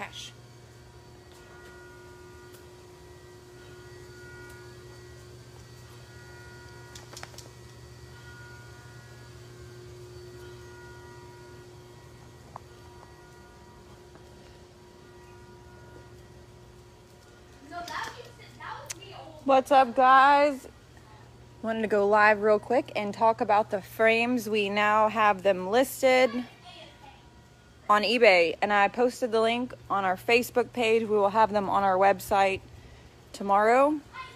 Cash. What's up, guys? Wanted to go live real quick and talk about the frames. We now have them listed on eBay, and I posted the link on our Facebook page. We will have them on our website tomorrow.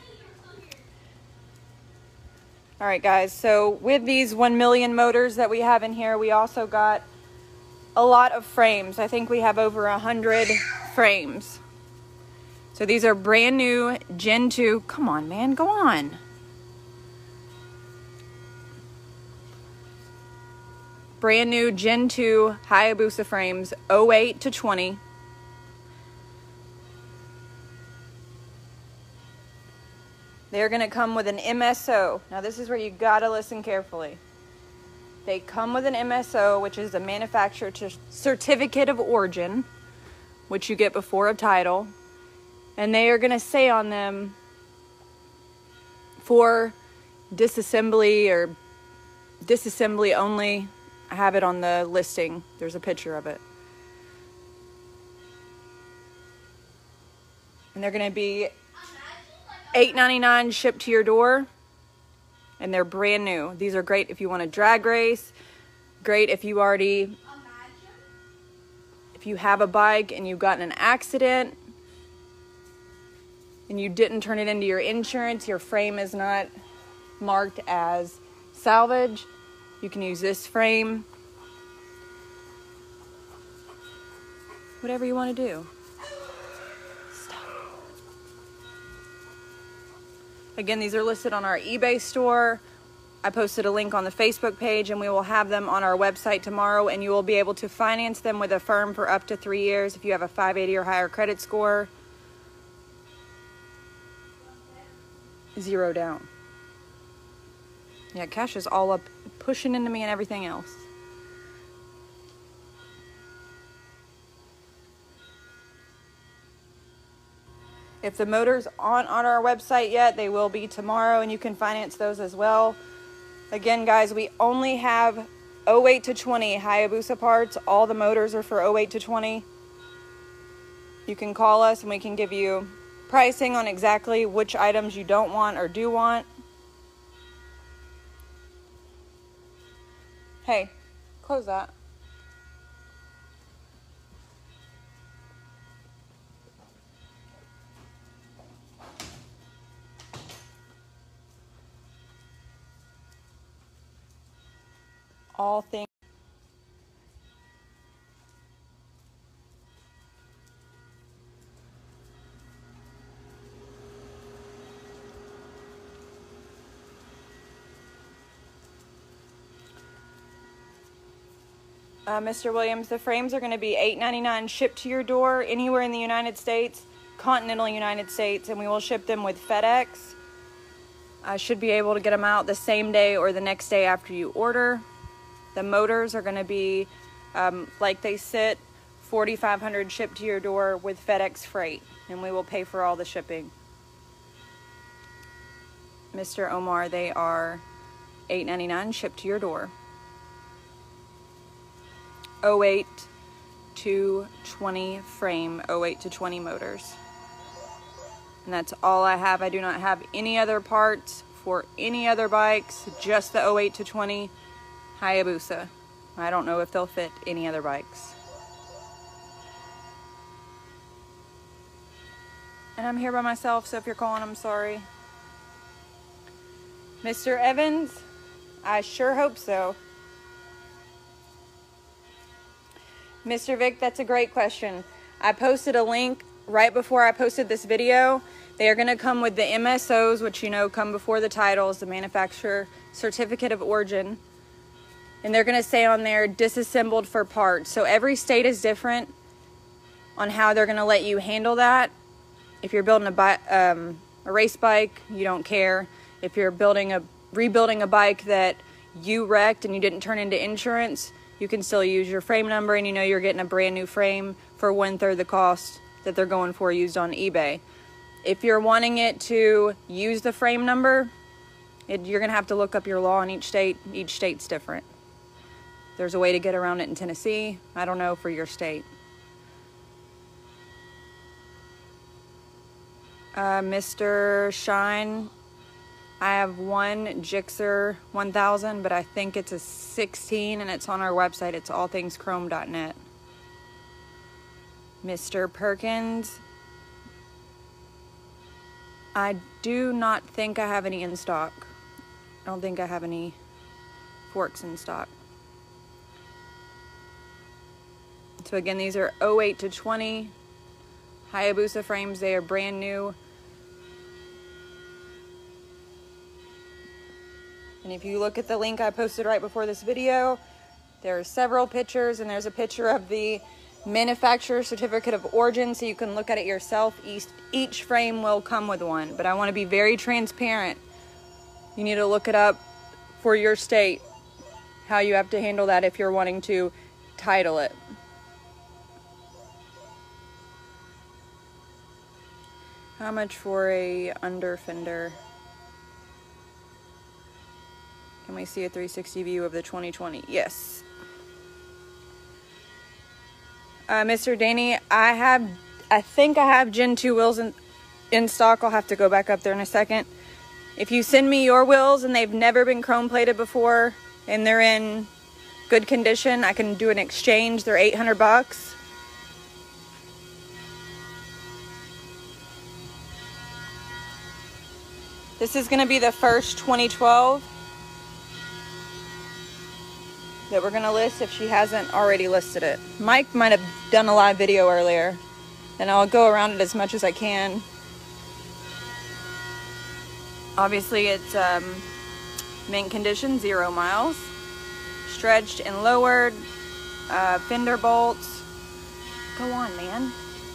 All right, guys, so with these 1 million motors that we have in here, we also got a lot of frames. I think we have over 100 frames. So these are brand new Gen 2. Come on, man, go on. Brand new Gen 2 Hayabusa frames, 08 to 20. They're going to come with an MSO. Now this is where you got to listen carefully. They come with an MSO, which is a manufacturer certificate of origin, which you get before a title. And they are going to say on them for disassembly or disassembly only. I have it on the listing. There's a picture of it. And they're going to be $8.99 shipped to your door. And they're brand new. These are great if you want to drag race. Great if you already, if you have a bike and you've gotten an accident and you didn't turn it into your insurance, your frame is not marked as salvage, you can use this frame. Whatever you want to do. Stop. Again, these are listed on our eBay store. I posted a link on the Facebook page, and we will have them on our website tomorrow, and you will be able to finance them with a firm for up to 3 years if you have a 580 or higher credit score. 0 down. Yeah, Cash is all up pushing into me and everything else. If the motors aren't on our website yet, they will be tomorrow, and you can finance those as well. Again, guys, we only have 08 to 20 Hayabusa parts. All the motors are for 08 to 20. You can call us and we can give you pricing on exactly which items you don't want or do want. Hey, close that. All things. Mr. Williams, the frames are going to be $8.99 shipped to your door anywhere in the United States, continental United States, and we will ship them with FedEx. I should be able to get them out the same day or the next day after you order. The motors are going to be, like they sit, 4,500 shipped to your door with FedEx freight, and we will pay for all the shipping. Mr. Omar, they are $8.99 shipped to your door. 08 to 20 frame, 08 to 20 motors. And that's all I have. I do not have any other parts for any other bikes, just the 08 to 20 Hayabusa. I don't know if they'll fit any other bikes. And I'm here by myself, so if you're calling, I'm sorry. Mr. Evans, I sure hope so. Mr. Vic, that's a great question. I posted a link right before I posted this video. They are going to come with the MSOs, which you know come before the titles, the manufacturer certificate of origin. And they're going to say on there, disassembled for parts. So every state is different on how they're going to let you handle that. If you're building a race bike, you don't care. If you're rebuilding a bike that you wrecked and you didn't turn into insurance, you can still use your frame number, and you know you're getting a brand new frame for 1/3 the cost that they're going for used on eBay. If you're wanting it to use the frame number, you're going to have to look up your law in each state. Each state's different. There's a way to get around it in Tennessee. I don't know for your state. Mr. Shine, I have one Gixxer 1000, but I think it's a 16 and it's on our website. It's allthingschrome.net. Mr. Perkins, I do not think I have any in stock. I don't think I have any forks in stock. So again, these are 08 to 20 Hayabusa frames. They are brand new. And if you look at the link I posted right before this video, there are several pictures, and there's a picture of the manufacturer certificate of origin, so you can look at it yourself. Each frame will come with one, but I want to be very transparent. You need to look it up for your state, how you have to handle that if you're wanting to title it. How much for a under fender? Can we see a 360 view of the 2020? Yes. Mr. Danny, I think I have Gen 2 wheels in stock. I'll have to go back up there in a second. If you send me your wheels and they've never been chrome plated before and they're in good condition, I can do an exchange. They're $800. This is going to be the first 2012 that we're going to list if she hasn't already listed it. Mike might have done a live video earlier, and I'll go around it as much as I can. Obviously it's mint condition, 0 miles, stretched and lowered, fender bolts, go on man,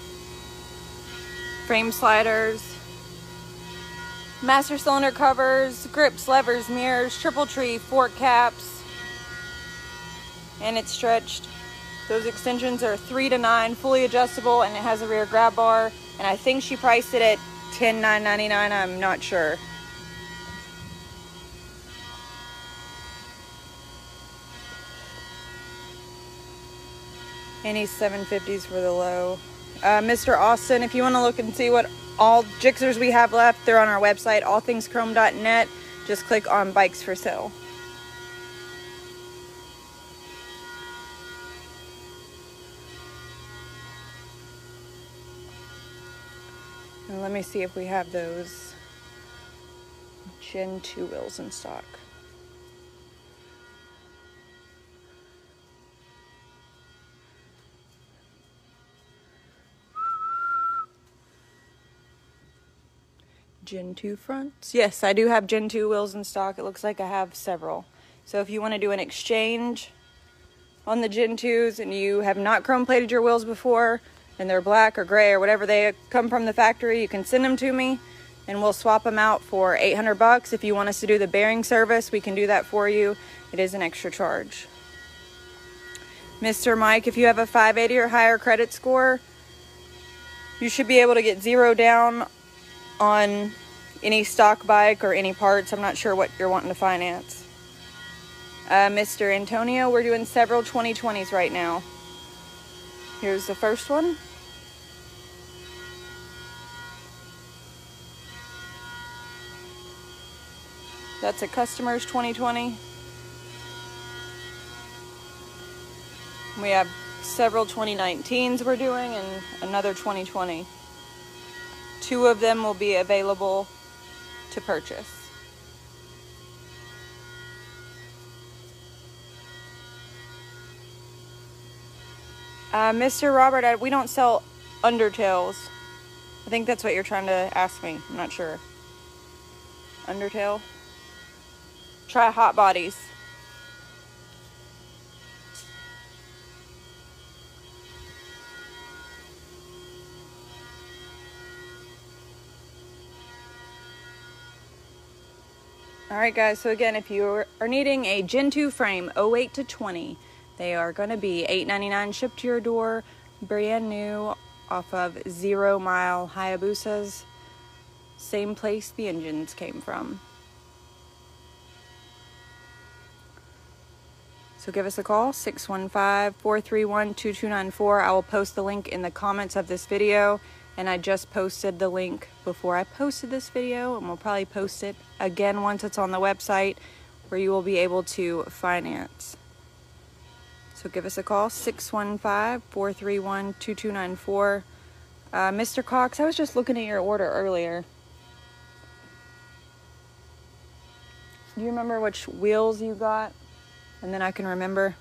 frame sliders, master cylinder covers, grips, levers, mirrors, triple tree, fork caps, and it's stretched. Those extensions are 3 to 9, fully adjustable, and it has a rear grab bar, and I think she priced it at $10,999, I'm not sure. Any 750s for the low. Mr. Austin, if you want to look and see what all Gixxers we have left, they're on our website, allthingschrome.net. Just click on bikes for sale. And let me see if we have those Gen 2 wheels in stock. Gen 2 fronts. Yes, I do have Gen 2 wheels in stock. It looks like I have several. So if you want to do an exchange on the Gen 2s and you have not chrome plated your wheels before and they're black or gray or whatever they come from the factory, you can send them to me and we'll swap them out for $800. If you want us to do the bearing service, we can do that for you. It is an extra charge. Mr. Mike, if you have a 580 or higher credit score, you should be able to get 0 down on any stock bike or any parts. I'm not sure what you're wanting to finance. Mr. Antonio, we're doing several 2020s right now. Here's the first one. That's a customer's 2020. We have several 2019s we're doing and another 2020. 2 of them will be available to purchase. Mr. Robert, we don't sell undertails. I think that's what you're trying to ask me. I'm not sure. Undertail. Try hot bodies. Alright guys, so again, if you are needing a Gen 2 frame, 08 to 20, they are going to be $8.99 shipped to your door, brand new off of 0 Mile Hayabusas. Same place the engines came from. So give us a call, 615-431-2294. I will post the link in the comments of this video, and I just posted the link before I posted this video, and we'll probably post it again once it's on the website where you will be able to finance. So give us a call, 615-431-2294. Mr. Cox, I was just looking at your order earlier. Do you remember which wheels you got? And then I can remember.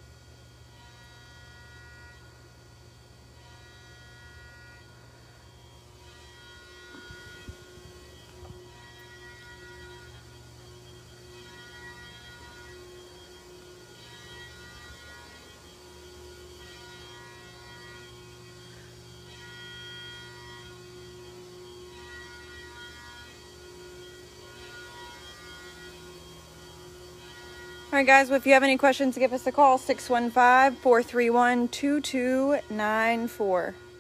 All right, guys, well, if you have any questions, give us a call, 615-431-2294.